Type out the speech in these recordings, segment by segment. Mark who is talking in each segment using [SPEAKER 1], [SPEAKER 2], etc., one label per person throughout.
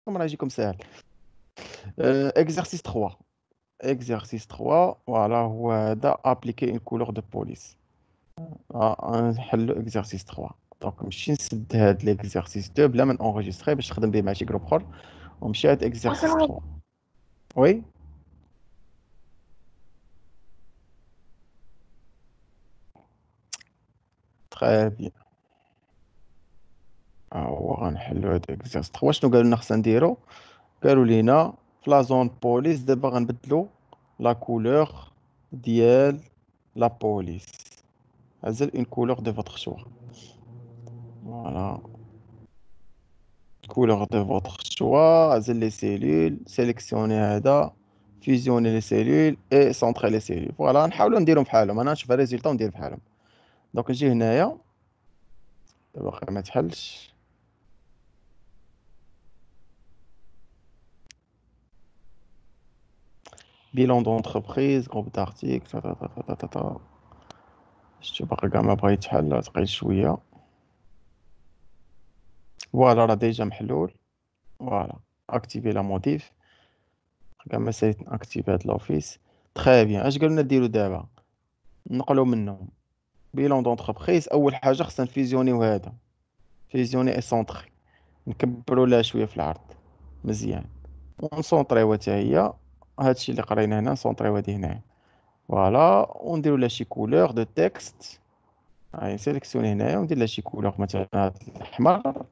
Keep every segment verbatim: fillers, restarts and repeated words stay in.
[SPEAKER 1] راه يجيكم ساهل. اكزرسيس ثلاثة. اكزرسيس ثلاثة فوالا هو هذا ابليكي اون كولور دو بوليس. نحلو اكزرسيس ثلاثة. دونك نمشي نسد هاد ليكزرسيس اثنين بلا ما نونغيستري باش نخدم به مع شي جروب اخر، ونمشي هاد اكزرسيس ثلاثة. وي تري بيان. ها هو غنحلو هاد اكزرسيس ثلاثة. شنو قالوا لنا خصنا نديرو؟ قالوا لينا في لا زون بوليس دابا غنبدلو لا كولور ديال لا بوليس. عزل اون كولور دو فوتر شوا. فوالا couleur de votre choix, عزل les cellules, sélectionnez هذا, fusionnez les cellules et centrez les cellules. فوالا نحاولوا نديرهم بحالهم، انا نشوف الريزلت وندير بحالهم. دونك نجي هنايا دابا باقي ما تحلش. bilan d'entreprise, groupe d'articles تا تا تا تا تا تا. شتو باقي كاع ما بغا يتحل، تقيل شويه. فوالا راه ديجا محلول. فوالا اكتيفي لا موديف، كاع ما ساليت ناكتيفي هاد لوفيس. تري بيان. اش قالوا لنا ديروا دابا؟ نقلوا منهم بيلون دونتربريز. اول حاجه خصنا نفيزيونيو هذا، فيزيوني اي سونطري، نكبروا لها شويه في العرض مزيان، ونسونطريو حتى هي. هادشي اللي قرينا هنا نسونطريو هادي هنايا. فوالا ونديروا لها شي كولور دو تكست. هاي سيليكسيوني هنايا وندير لها شي كولور مثلا هاد الاحمر،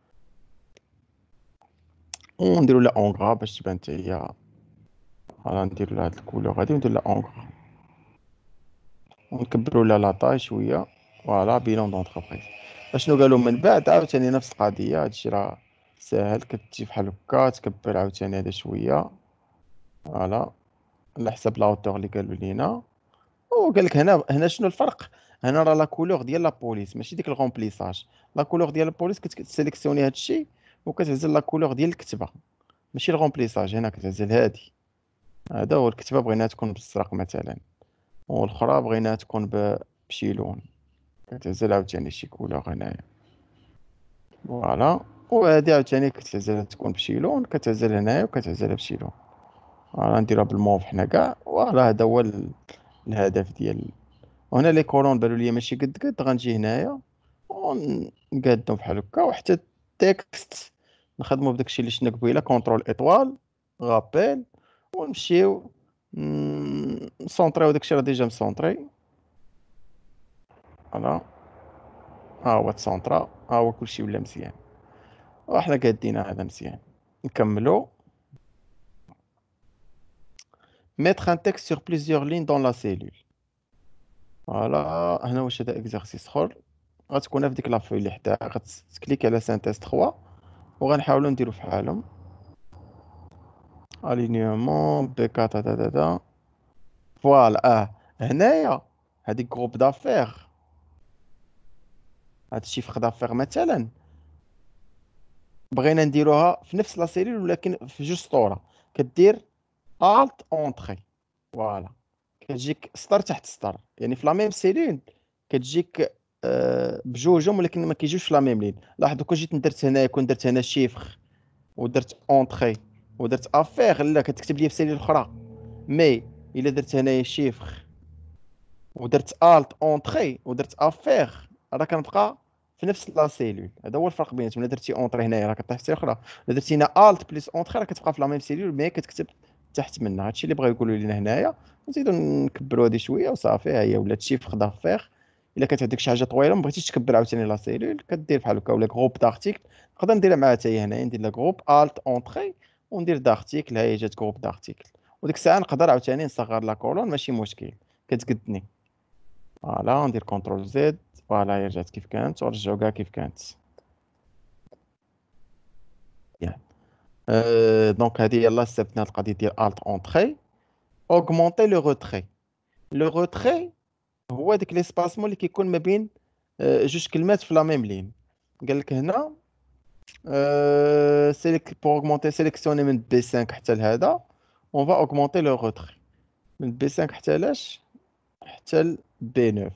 [SPEAKER 1] ونديروا لها اونغرا باش تبان حتى هي. فوالا نديروا لها هاد الكولور هادي وندير لها اونغرا، ونكبروا لها لا طاي شويه. فوالا بيلون دونتربريز. اشنو قالوا من بعد؟ عاوتاني نفس القضيه، هادشي راه ساهل، كتجي بحال هكا تكبر عاوتاني هذا شويه. فوالا على حسب لاوتور اللي قالوا لينا. وقال لك هنا هنا شنو الفرق؟ هنا راه لا كولور ديال لا بوليس ماشي ديك الغومبليساج. لا كولور ديال البوليس كتسيليكسيوني هاد الشيء وكتعزل لا كولور ديال الكتبه، ماشي الغومبليساج. هنا كتعزل هادي. هذا هو الكتبه بغيناها تكون بالزرق مثلا، والاخرى بغيناها تكون ب- بشي لون، كتعزل عاوتاني شي كولور هنايا. فوالا وهادي عاوتاني كتعزل تكون بشي لون، كتعزل هنايا وكتعزلها بشي لون. فوالا نديرها بالموف حنا كاع. فوالا هذا هو ال- الهدف ديال. وهنا لي كولون بانوا ليا ماشي قد قد. غنجي هنايا ونقادو بحال هكا، وحتى التكست نخدمو بداكشي اللي شفنا قبيله، كونترول ايطوال غابيل، ونمشيو ن- نسونطريو داكشي راه ديجا مسونطري. فوالا ها هو تسونطرا، ها هو كلشي ولا مزيان، وحنا قادينها هذا مزيان. نكملو. mettre un texte sur plusieurs lignes dans la cellule. فوالا هنا واش هذا اكزرسيس اخر، غتكون في ديك لافوي اللي حداها، غتكليك على سانتيز ثلاثة وغنحاولوا نديرو فحالهم. الينيومون بي أربعة تا تا تا. فوالا اه هنايا هذيك جروب دافير، هاد الشيفر دافير مثلا بغينا نديروها في نفس لا سيلول ولكن في جوج سطورة. كدير الت اونتري. فوالا كتجيك سطر تحت سطر، يعني في لا ميم سيلول كتجيك آه، بجوجهم ولكن ما كيجيوش في لا ميم لين. لاحظوا كون جيت درت هنايا، كون درت هنا شيفر ودرت اونتري ودرت افير، لا كتكتب لي في سيلول اخرى. مي الا درت هنايا شيفر ودرت الت اونتري ودرت افير، راه كنبقى في نفس لا سيلول. هذا هو الفرق بيناتهم. الا درتي اونتري هنايا راه كطيح في سيلول اخرى، الا درتي هنا الت بلس اونتري راه كتبقى في لا ميم سيلول مي كتكتب تحت منها. هادشي اللي بغاو يقولوا لنا هنايا. نزيدو نكبروا هذه شويه وصافي، ها هي ولات شيفر دافير. الا كانت عندك شي حاجه طويله ما بغيتيش تكبر عاوتاني لا سيلول، كدير بحال هكا. ولا جروب دارتيكل نقدر نديرها معها حتى هي هنايا، ندير لا جروب الت اونتري وندير دارتيكل، ها هي جات جروب دارتيكل. وديك الساعه نقدر عاوتاني نصغر لا كولون ماشي مشكل، كتقدني. فوالا ندير كونترول زد. فوالا هي رجعت كيف كانت، ورجعو كاع كيف كانت. يان أه دونك هذه يلاه سبتنا القضيه ديال الت اونتري. اوغمونتي لو روتري. لو روتري هو ديك ليسباسمون اللي كيكون ما بين آه، جوج كلمات في لا ميم لين. قال لك هنا أه سيليك بور اوغمونتي سيليكسيوني من بي خمسة حتى لهذا، اون فا اوغمونتي لو روتري من بي خمسة حتى لاش، حتى ل بي تسعة.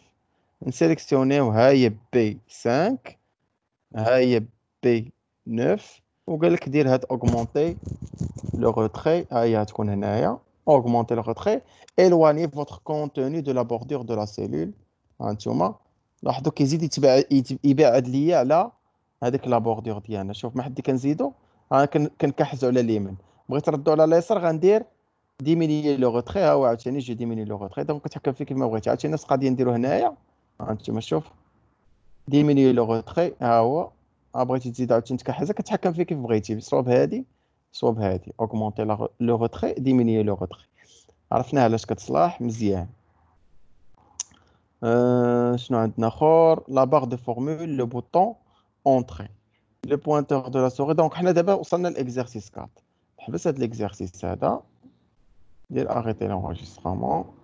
[SPEAKER 1] نسيليكسيونيو ها هي بي خمسة، ها هي بي تسعة، وقال لك دير هاد اوغمونتي لو روتري، ها هي تكون هنايا augmenter le retrait, éloigner votre contenu de la bordure de la cellule. هانتوما لاحظوا كيزيد يتبع يت- يبعد ليا على هذيك لا بوردور ديالنا. شوف ما حد كنزيدو، ها كن- كنكحزو على اليمين، بغيت نردو على اليسار غندير ديمينيي لو روتري. ها هو عاوتاني جو ديميني لو روتري، دونك كتحكم فيه كيما بغيتي. عاوتاني نفس القضيه نديرو هنايا، هانتوما شوف ديمينيي لو روتري ها هو. ها بغيتي تزيد عاوتاني تكحزها كتحكم فيه كيف بغيتي، صوب هادي صوب هادي، اوغمونتي لو روتري ديمينيي لو روتري. عرفنا علاش كتصلاح مزيان. أه شنو عندنا اخر؟ لا باغ دو فورمول، لو بوطون اونتري، لو بوينتور دو لا سوري. دونك حنا دابا وصلنا لاكزرسيس أربعة. نحبس هاد ليكزرسيس هذا، دير اريتي لونجسترمون.